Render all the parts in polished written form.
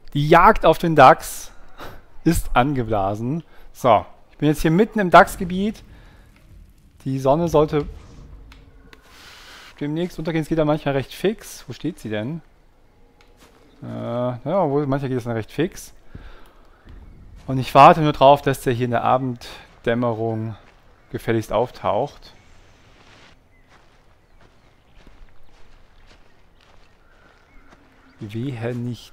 Die Jagd auf den Dachs ist angeblasen. So, ich bin jetzt hier mitten im Dachsgebiet. Die Sonne sollte demnächst untergehen. Es geht ja manchmal recht fix. Wo steht sie denn? Ja, obwohl manchmal geht es dann recht fix. Und ich warte nur drauf, dass der hier in der Abenddämmerung gefälligst auftaucht. Wehe nicht.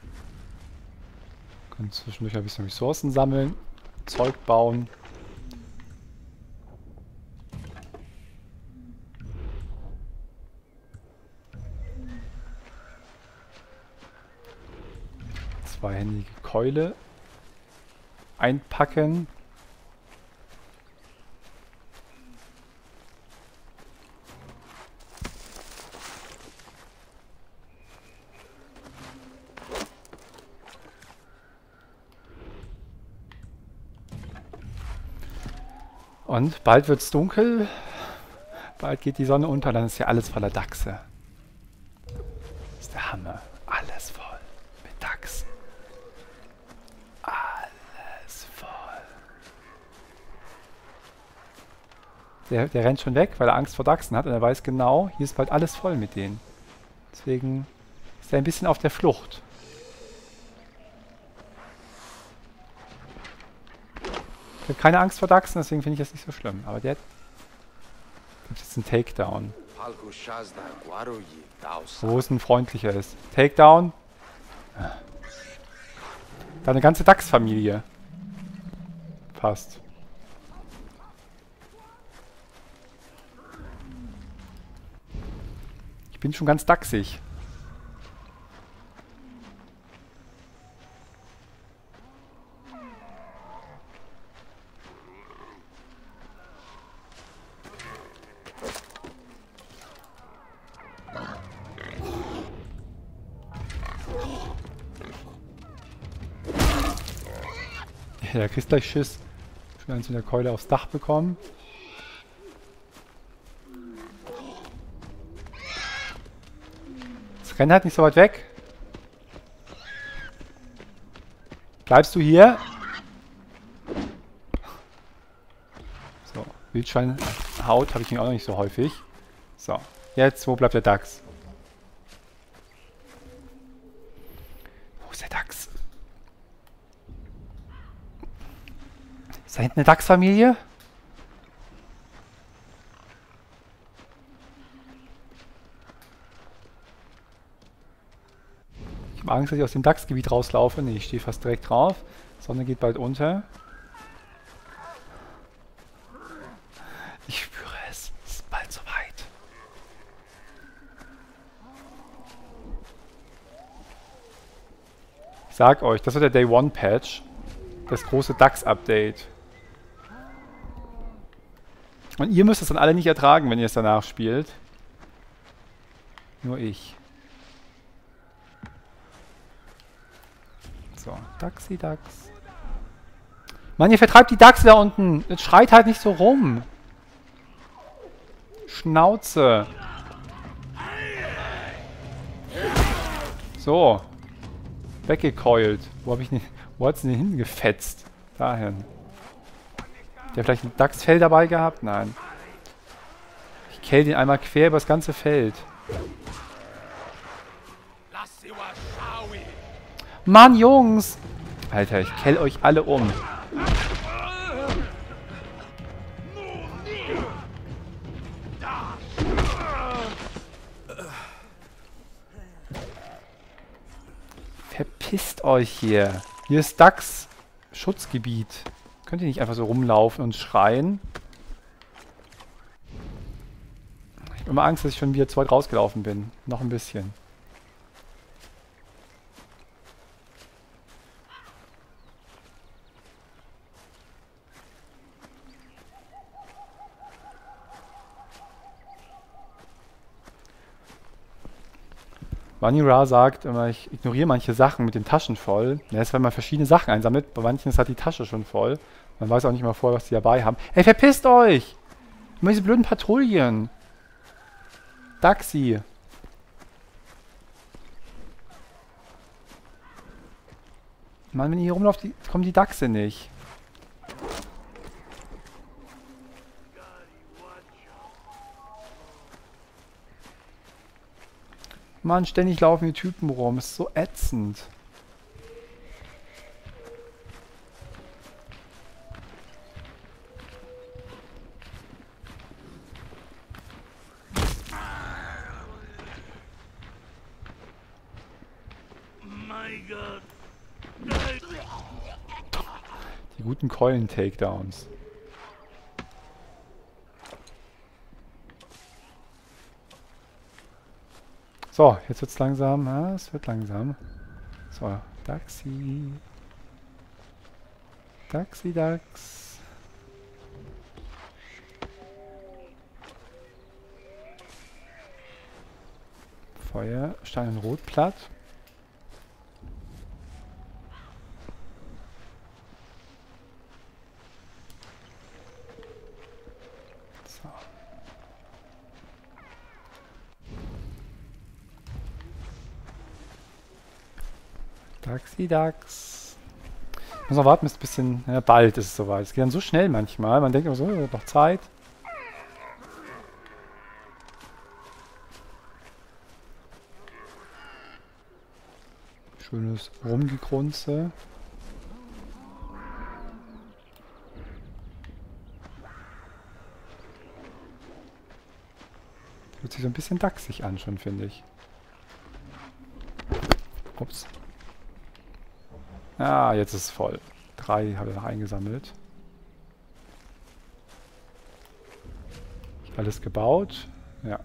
Können zwischendurch ein bisschen Ressourcen sammeln, Zeug bauen. Zweihändige Keule einpacken. Und bald wird es dunkel, bald geht die Sonne unter, dann ist ja alles voller Dachse. Das ist der Hammer. Alles voll mit Dachsen. Alles voll. Der rennt schon weg, weil er Angst vor Dachsen hat und er weiß genau, hier ist bald alles voll mit denen. Deswegen ist er ein bisschen auf der Flucht. Ich habe keine Angst vor Dachsen, deswegen finde ich das nicht so schlimm. Aber der gibt jetzt einen Takedown. Wo es ein freundlicher ist. Takedown. Da eine ganze Dachsfamilie. Passt. Ich bin schon ganz dachsig. Ja, der kriegt gleich Schiss. Schon eins mit der Keule aufs Dach bekommen. Das rennt halt nicht so weit weg. Bleibst du hier? So, Wildschweinhaut habe ich ihn auch noch nicht so häufig. So, jetzt, wo bleibt der Dachs? Wo ist der Dachs? Ist da hinten eine Dachsfamilie? Ich habe Angst, dass ich aus dem Dachsgebiet rauslaufe. Nee, ich stehe fast direkt drauf. Sonne geht bald unter. Ich spüre es. Es ist bald soweit. Ich sag euch, das wird der Day One Patch. Das große Dachs-Update. Und ihr müsst es dann alle nicht ertragen, wenn ihr es danach spielt. Nur ich. So, Dachsi-Dachs. Mann, ihr vertreibt die Dachse da unten. Jetzt schreit halt nicht so rum. Schnauze. So. Weggekeult. Wo hat es denn hingefetzt? Dahin. Der vielleicht ein Dachsfell dabei gehabt? Nein. Ich kill den einmal quer über das ganze Feld. Mann, Jungs! Alter, ich kill euch alle um. Verpisst euch hier. Hier ist Dachs-Schutzgebiet. Könnt ihr nicht einfach so rumlaufen und schreien? Ich habe immer Angst, dass ich schon wieder zu weit rausgelaufen bin. Noch ein bisschen. Vanira sagt immer, ich ignoriere manche Sachen mit den Taschen voll. Ja, das ist, wenn man verschiedene Sachen einsammelt. Bei manchen ist halt die Tasche schon voll. Man weiß auch nicht mal vorher, was die dabei haben. Ey, verpisst euch! Immer diese blöden Patrouillen. Daxi. Mann, wenn ihr hier rumlauft, kommen die Dachse nicht. Mann, ständig laufen die Typen rum. Ist so ätzend. Die guten Keulen-Takedowns. So, jetzt wird's langsam. Ja, es wird langsam. So, Daxi. Daxi, Dax. Feuer, Stein und Rotplatt. So. Daxi, Dax. Ich muss noch warten, bis ein bisschen. Ja, bald ist es soweit. Es geht dann so schnell manchmal. Man denkt immer so, noch Zeit. Schönes Rumgegrunze. Hört sich so ein bisschen dachsig an schon, finde ich. Ups. Ah, jetzt ist es voll. 3 habe ich noch eingesammelt. Alles gebaut. Ja.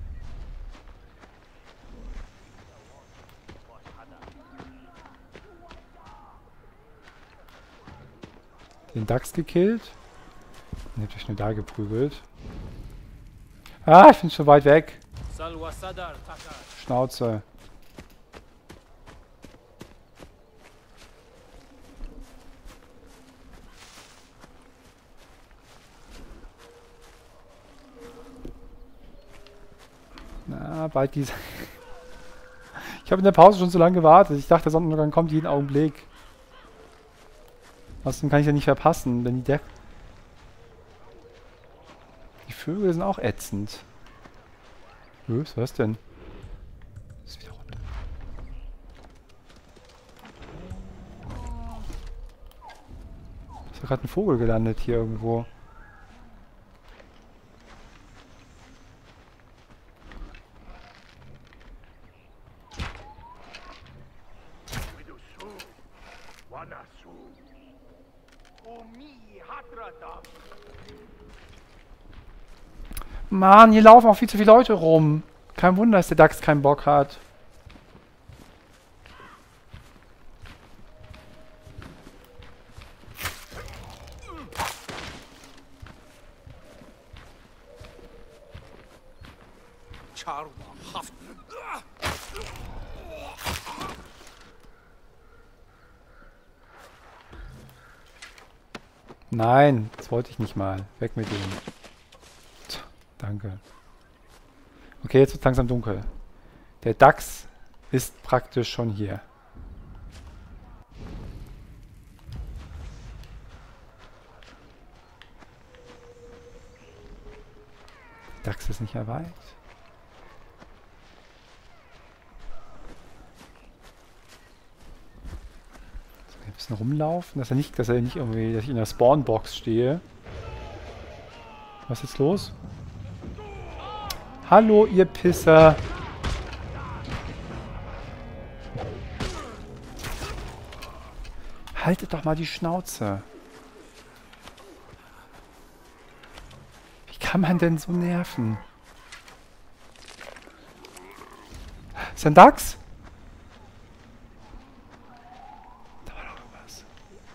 Den Dachs gekillt. Den habt euch nur da geprügelt. Ah, ich bin schon weit weg. Schnauze. Na, bald diese. Ich habe in der Pause schon so lange gewartet. Ich dachte, der Sonnenuntergang kommt jeden Augenblick. Außerdem kann ich ja nicht verpassen, wenn die Vögel sind auch ätzend. Was ist denn? Ist wieder runter. Ist da gerade ein Vogel gelandet hier irgendwo? Mann, hier laufen auch viel zu viele Leute rum. Kein Wunder, dass der Dachs keinen Bock hat. Nein, das wollte ich nicht mal. Weg mit dem. Danke. Okay, jetzt wird es langsam dunkel. Der Dachs ist praktisch schon hier. Der Dachs ist nicht mehr weit. So, ein bisschen rumlaufen, dass er nicht irgendwie, dass ich in der Spawnbox stehe. Was ist jetzt los? Hallo, ihr Pisser. Haltet doch mal die Schnauze. Wie kann man denn so nerven? Ist ein Dachs? Da war doch was.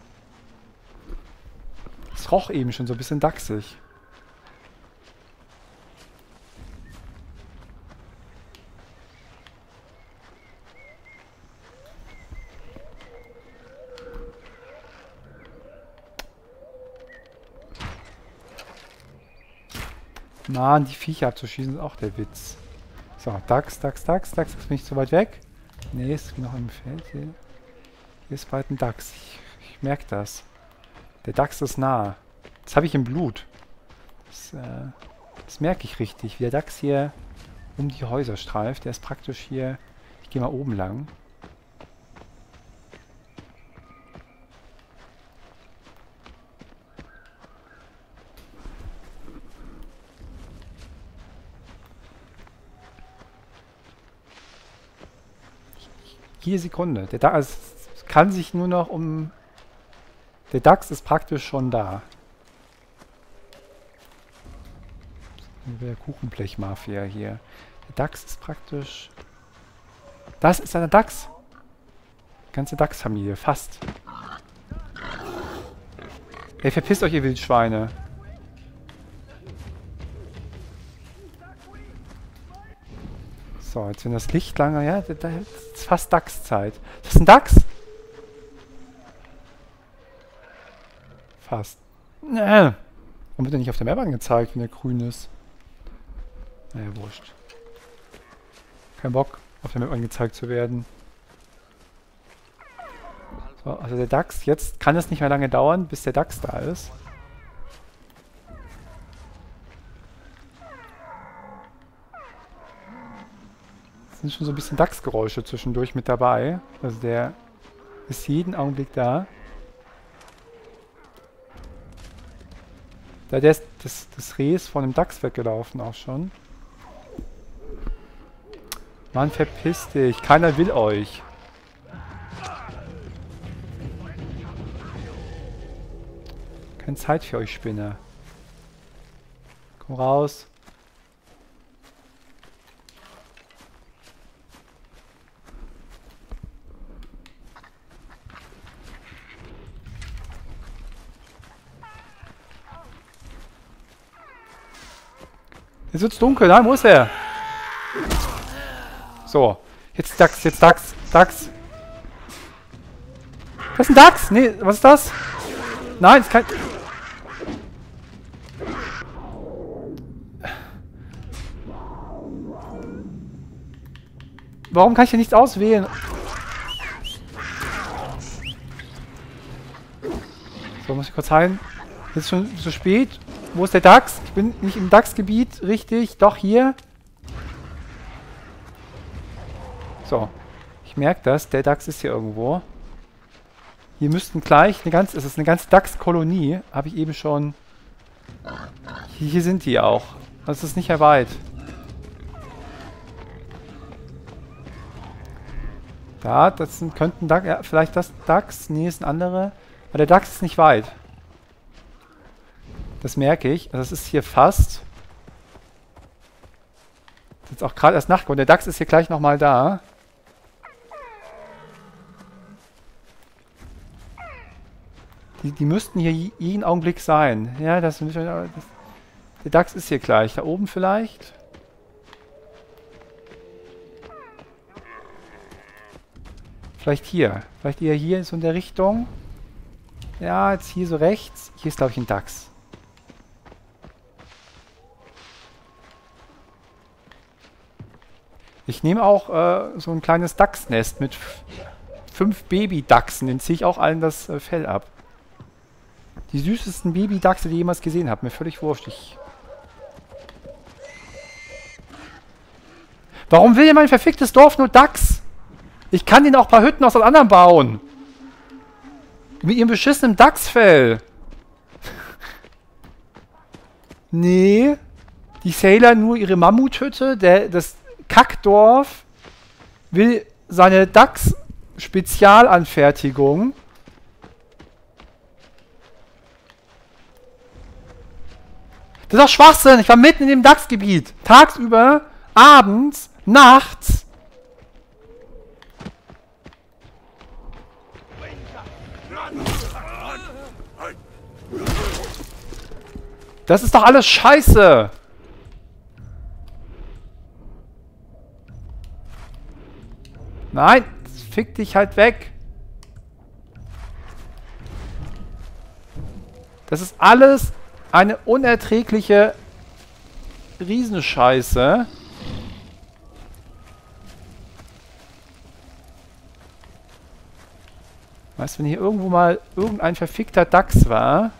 Es roch eben schon so ein bisschen dachsig. Mann, die Viecher abzuschießen ist auch der Witz. So, Dachs. Jetzt bin ich zu weit weg. Nee, ist noch im Feld hier. Hier ist bald ein Dachs. Ich merke das. Der Dachs ist nah. Das habe ich im Blut. Das merke ich richtig. Wie der Dachs hier um die Häuser streift. Der ist praktisch hier... Ich gehe mal oben lang. Jede Sekunde. Der Dachs kann sich nur noch um... Der Dachs ist praktisch schon da. Der Kuchenblech-Mafia hier. Der Dachs ist praktisch... Das ist eine Dachs. Ganze Dachsfamilie, fast. Ey, verpisst euch, ihr Wildschweine. So, jetzt wenn das Licht lange... Ja, da ist fast Dachszeit. Das ist ein Dachs? Fast. Warum wird er nicht auf der Map angezeigt, wenn der grün ist? Naja, wurscht. Kein Bock, auf der Map angezeigt zu werden. So, also der Dachs, jetzt kann es nicht mehr lange dauern, bis der Dachs da ist. Es sind schon so ein bisschen Dachsgeräusche zwischendurch mit dabei. Also der ist jeden Augenblick da. Da der ist das Reh ist von dem Dachs weggelaufen auch schon. Mann, verpiss dich. Keiner will euch. Keine Zeit für euch, Spinner. Komm raus. Jetzt wird's dunkel. Nein, wo ist er? So. Jetzt Dachs, jetzt Dachs. Dachs. Das ist ein Dachs. Nee, was ist das? Nein, ist kein... Warum kann ich hier nichts auswählen? So, muss ich kurz heilen. Jetzt ist schon zu spät. Wo ist der Dachs? Ich bin nicht im Dachsgebiet, richtig. Doch, hier. So. Ich merke das. Der Dachs ist hier irgendwo. Hier müssten gleich eine ganze... Es ist eine ganze Dachskolonie. Habe ich eben schon... Hier sind die auch. Das ist nicht mehr weit. Da, das sind, könnten Dachs... Ja, vielleicht das Dachs. Nee, ist ein anderer. Aber der Dachs ist nicht weit. Das merke ich. Also es ist hier fast. Jetzt auch gerade erst Nacht geworden. Der Dachs ist hier gleich nochmal da. Die müssten hier jeden Augenblick sein. Ja, der Dachs ist hier gleich. Da oben vielleicht. Vielleicht hier. Vielleicht eher hier, so in der Richtung. Ja, jetzt hier so rechts. Hier ist, glaube ich, ein Dachs. Ich nehme auch so ein kleines Dachsnest mit 5 Baby-Dachsen. Den ziehe ich auch allen das Fell ab. Die süßesten Baby-Dachse, die ich jemals gesehen habe. Mir völlig wurscht. Warum will hier mein verficktes Dorf nur Dachs? Ich kann denen auch ein paar Hütten aus den anderen bauen. Mit ihrem beschissenen Dachsfell. Nee. Die Sailor nur ihre Mammuthütte. Das Kackdorf will seine Dachs-Spezialanfertigung. Das ist doch Schwachsinn. Ich war mitten in dem Dachsgebiet. Tagsüber, abends, nachts. Das ist doch alles Scheiße. Nein, fick dich halt weg. Das ist alles eine unerträgliche Riesenscheiße. Weißt du, wenn hier irgendwo mal irgendein verfickter Dachs war.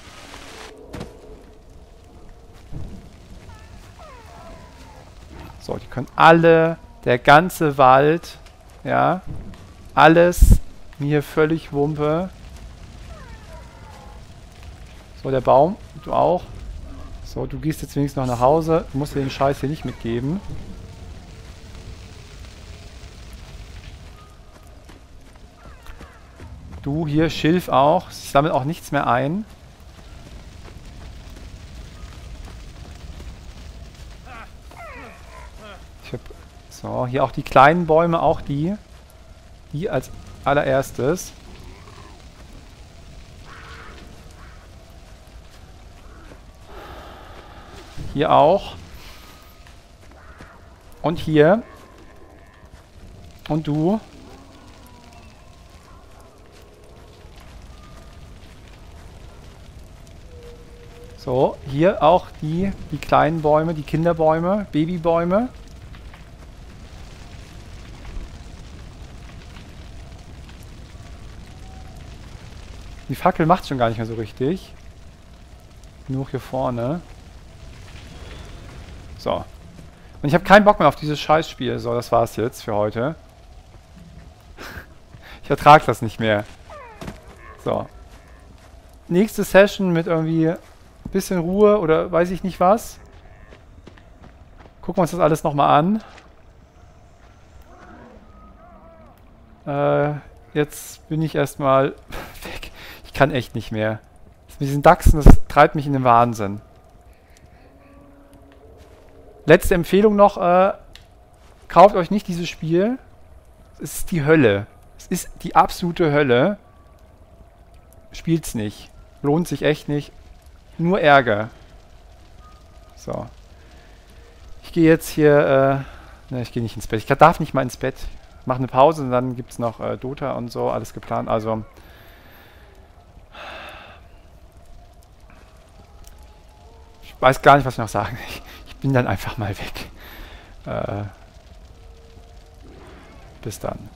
So, die können alle, der ganze Wald, ja, alles mir völlig Wumpe. So, der Baum, du auch. So, du gehst jetzt wenigstens noch nach Hause. Du musst dir den Scheiß hier nicht mitgeben. Du hier, Schilf auch. Ich sammle auch nichts mehr ein. So, hier auch die kleinen Bäume, auch die. Die als allererstes. Hier auch. Und hier. Und du. So, hier auch die kleinen Bäume, die Kinderbäume, Babybäume. Die Fackel macht schon gar nicht mehr so richtig. Nur hier vorne. So. Und ich habe keinen Bock mehr auf dieses Scheißspiel. So, das war's jetzt für heute. Ich ertrage das nicht mehr. So. Nächste Session mit irgendwie ein bisschen Ruhe oder weiß ich nicht was. Gucken wir uns das alles nochmal an. Jetzt bin ich erstmal weg. Ich kann echt nicht mehr. Das mit diesen Dachsen, das treibt mich in den Wahnsinn. Letzte Empfehlung noch. Kauft euch nicht dieses Spiel. Es ist die Hölle. Es ist die absolute Hölle. Spielt's nicht. Lohnt sich echt nicht. Nur Ärger. So. Ich gehe jetzt hier... ne, ich gehe nicht ins Bett. Ich darf nicht mal ins Bett. Ich mache eine Pause und dann gibt es noch Dota und so. Alles geplant. Also... Ich weiß gar nicht, was ich noch sagen. Ich bin dann einfach mal weg. Bis dann.